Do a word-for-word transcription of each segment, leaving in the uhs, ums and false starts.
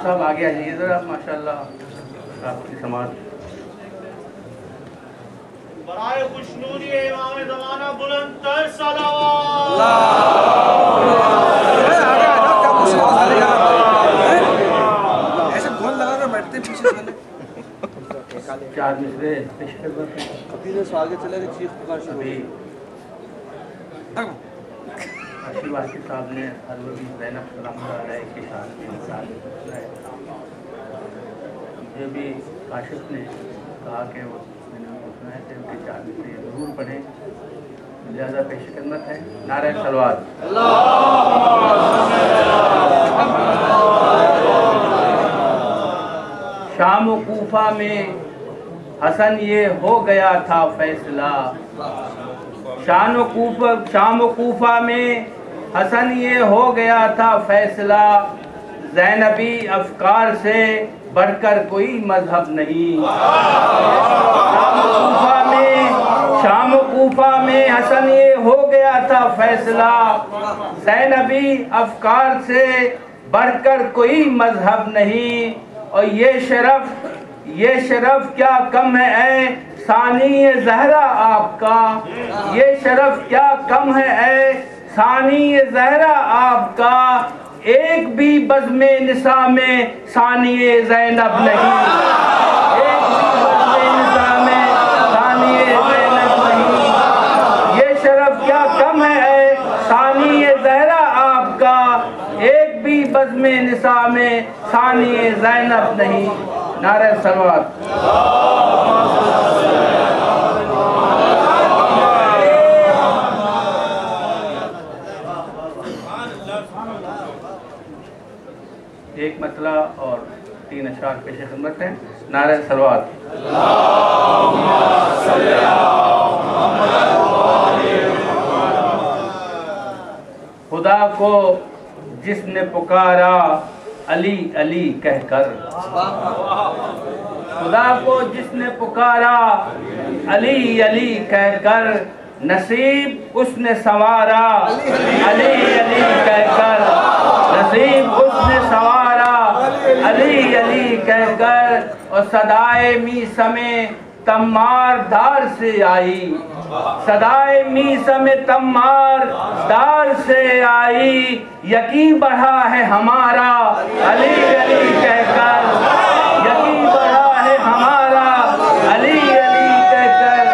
صاحب آگے آ جائیے ذرا ماشاءاللہ آپ کی سماعت برائے خوشنودی امام زمانہ بلند تر صلوات ایسے گول لگا کر بیٹھتے پیچھے والے چار مصرے پیش خدمت ہیں ابھی سے آگے چلے گئے چیخ پکار شروع ابھی اشی واسی صاحب نے حضرت زینب سلام علیہ کی شان کے مثال ہے مجھے بھی کاشف نے کہا کہ وہ میں نے پوچھنا ہے کہ ان کے چار مصرے ضرور پڑھیں لہذا پیش خدمت ہے نعرہ صلوات شام و کوفہ میں حسن یہ ہو گیا تھا فیصلہ شام و کوفہ شام و کوفہ میں حسن یہ ہو گیا تھا فیصلہ زینبی افکار سے بڑھ کر کوئی مذہب نہیں شام و کوفہ میں شام و کوفہ میں حسن یہ ہو گیا تھا فیصلہ زینبی افکار سے بڑھ کر کوئی مذہب نہیں اور یہ شرف یہ شرف کیا کم ہے اے ثانی زہرا آپ کا یہ شرف کیا کم ہے اے ثانی زہرا آپ کا ایک بھی بزم نساء میں ثانی زینب نہیں ایک بھی بزم نساء میں ثانی زینب نہیں یہ شرف کیا کم ہے اے ثانی زہرا آپ کا ایک بھی بزم نساء میں ثانی زینب نہیں نعرہ صلوات ایک مسئلہ اور تین اشعار پیش خدمت ہیں نعرہ صلوات خدا کو جس نے پکارا علی علی کہہ کر خدا کو جس نے پکارا علی علی کہہ کر نصیب اس نے سنوارا علی علی کہہ کر نصیب اس نے سنوارا علی علی کہہ کر اور صدائے میثم تمار دار سے آئی صدائے میثم تمار دار سے آئی یقین بڑھا ہے ہمارا علی علی کہہ کر یقین بڑھا ہے ہمارا علی علی کہہ کر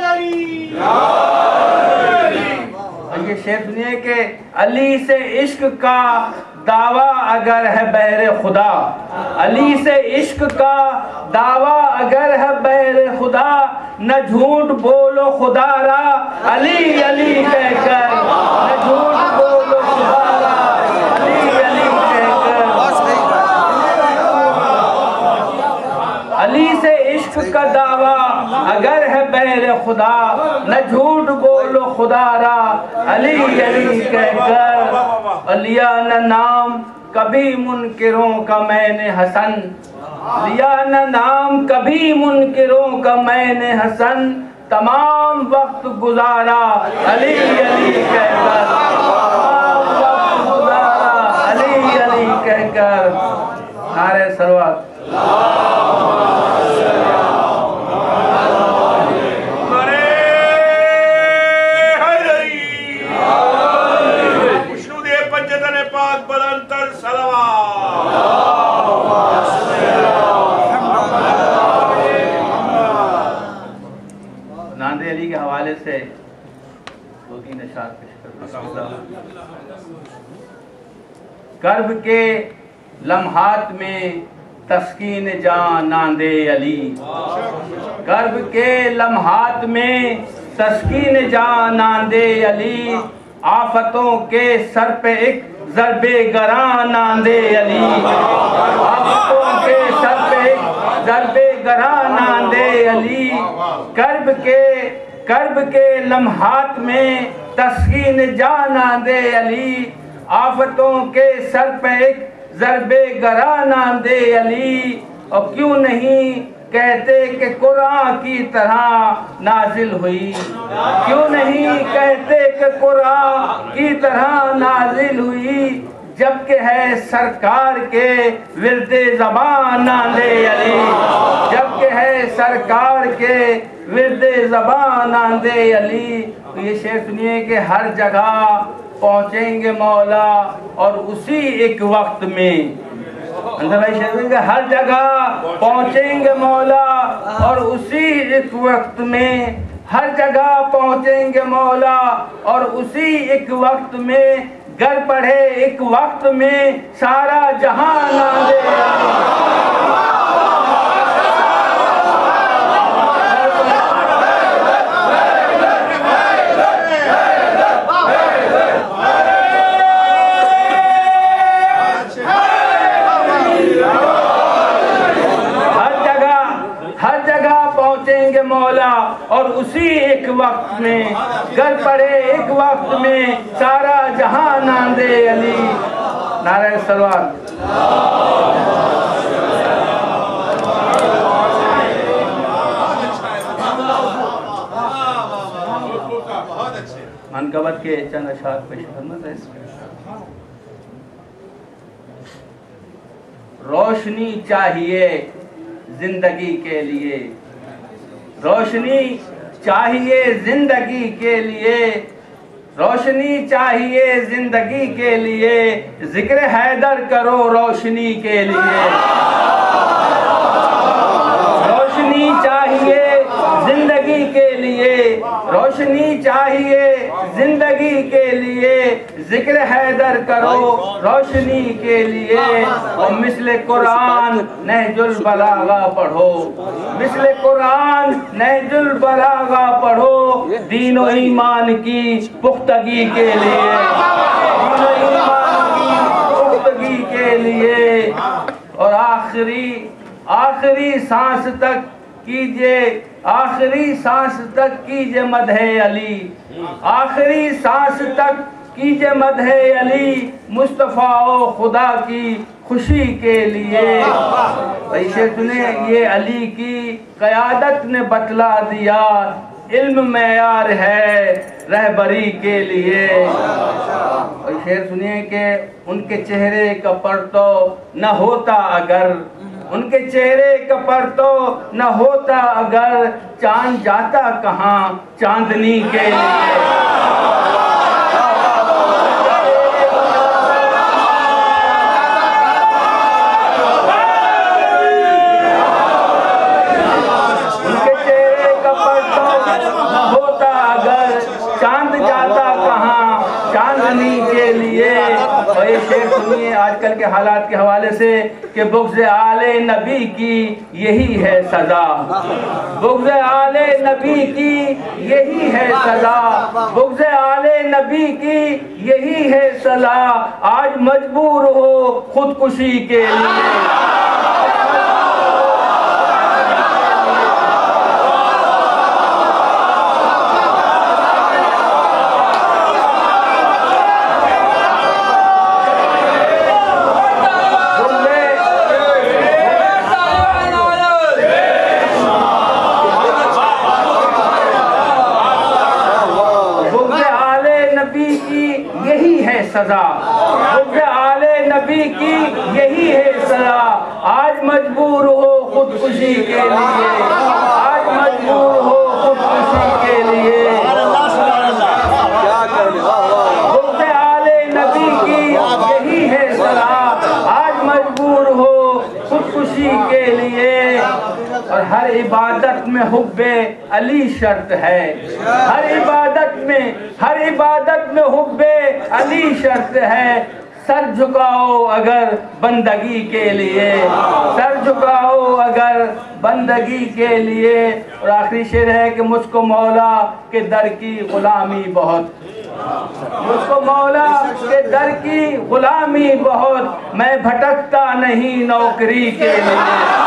اور یہ شعر سنیے کہ علی سے عشق کا دعویٰ اگر ہے بہر خدا علی سے عشق کا دعویٰ اگر ہے بہر خدا نہ جھوٹ بولو خدا را علی علی کہہ کر نہ جھوٹ بولو خدا را علی علی کہہ کر علی سے عشق کا دعویٰ اگر ہے بہر خدا نہ جھوٹ بولو خدا را علی علی کہہ کر لیا نہ نام کبھی منکروں کا میں نے حسن لیا نہ نام کبھی منکروں کا میں نے حسن تمام وقت گزارا علی علی کہہ کر تمام وقت گزارا علی علی کہہ کر نعرہ صلوات ناندے علی کے حوالے سے دو تین اشعار پیش کرتا ہوں کرب کے لمحات میں تسکین جان ناندے علی کرب کے لمحات میں تسکین جان ناندے علی آفتوں کے سر پہ ایک ضرب گراں ناندے علی آفتوں کے سر پہ ایک ضرب گراں ناندے علی کرب کے کرب کے لمحات میں تسکین جان ناندے علی آفتوں کے سر پہ ایک ضرب گراں ناندے علی اور کیوں نہیں کہتے کہ قرآن کی طرح نازل ہوئی کیوں نہیں کہتے کہ قرآن کی طرح نازل ہوئی جبکہ ہے سرکار کے ورد زبان ناند علی، جبکہ ہے سرکار کے ورد زبان ناند علی۔ تو یہ شعر سنیے کہ ہر جگہ پہنچیں گے مولا اور اسی ایک وقت میں، اندر بھائی شعر کہ ہر جگہ پہنچیں گے مولا اور اسی ایک وقت میں، ہر جگہ پہنچیں گے مولا اور اسی ایک وقت میں، گر پڑھے ایک وقت میں سارا جہان ناند مولا اور اسی ایک وقت میں، گر پڑے ایک وقت میں سارا جہان ناند علی۔ نعرہ سلوات۔ منقبت کے چند اشعار پیش خدمت ہے۔ روشنی چاہیے زندگی کے لیے، روشنی چاہیے زندگی کے لیے، روشنی چاہیے زندگی کے لیے، ذکر حیدر کرو روشنی کے لیے، روشنی چاہیے زندگی کے لیے، روشنی چاہیے زندگی کے لیے، ذکر حیدر کرو روشنی کے لیے، اور مثل قرآن نہج البلاغہ پڑھو، مثل قرآن نہج البلاغہ پڑھو، دین و ایمان کی پختگی کے لیے، دین و ایمان کی پختگی کے لیے، اور آخری آخری سانس تک کیجئے، آخری سانس تک کیجئے مدح علی، آخری سانس تک کیجئے مدح علی، مصطفیٰ و خدا کی خوشی کے لیے۔ ایسے سنیں، یہ علی کی قیادت نے بتلا دیا، علم معیار ہے رہبری کے لیے۔ اور شعر سنیے کہ ان کے چہرے کا پرتو نہ ہوتا اگر، ان کے چہرے کا پرتو نہ ہوتا اگر، چاند جاتا کہاں چاندنی کے لیے۔ ان کے چہرے کا پرتو نہ ہوتا اگر، چاند جاتا کہاں چاندنی کے لیے۔ اور یہ شعر سنیے آج کل کے حالات کے حوالے سے کہ بغض آل نبی کی یہی ہے سزا، بغض آل نبی کی یہی ہے سزا، بغض آل نبی کی یہی ہے سزا، آج مجبور ہو خودکشی کے لیے۔ سزا بغض آل نبی کی یہی ہے سزا، آج مجبور ہو خودکشی کے لیے، آج مجبور ہو خودکشی کے لیے۔ بغض آل نبی کی یہی ہے سزا، آج مجبور ہو خودکشی کے لیے۔ اور ہر عبادت میں حب علی شرط ہے، ہر عبادت میں ہر عبادت میں حب علی شرط ہے، سر جھکاؤ اگر بندگی کے لیے، سر جھکاؤ اگر بندگی کے لیے۔ اور آخری شعر ہے کہ مجھ کو مولا کے در کی غلامی بہت، مجھ کو مولا کے در کی غلامی بہت، میں بھٹکتا نہیں نوکری کے لیے۔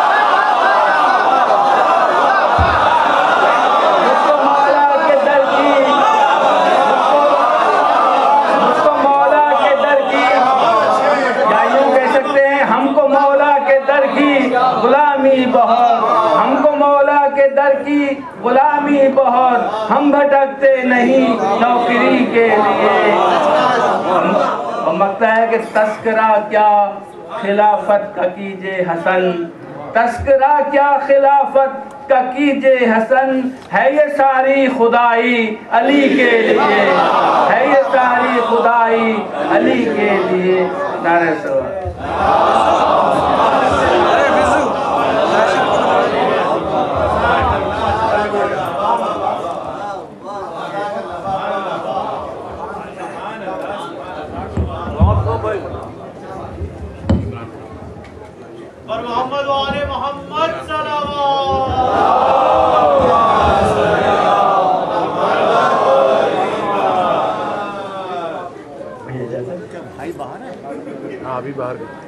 غلامی بہت، ہم کو مولا کے در کی غلامی بہت، ہم بھٹکتے نہیں نوکری کے لیے۔ اور مقتا ہے کہ کہ تذکرہ کیا خلافت کا کیجے حسن، تذکرہ کیا خلافت کا کیجے حسن، ہے یہ ساری خدائی علی کے لیے، ہے یہ ساری خدائی علی کے لیے۔ نعرہ سوال۔ پر محمد و آل محمد صلوات۔ بھائی باہر ہے؟ ہاں ابھی باہر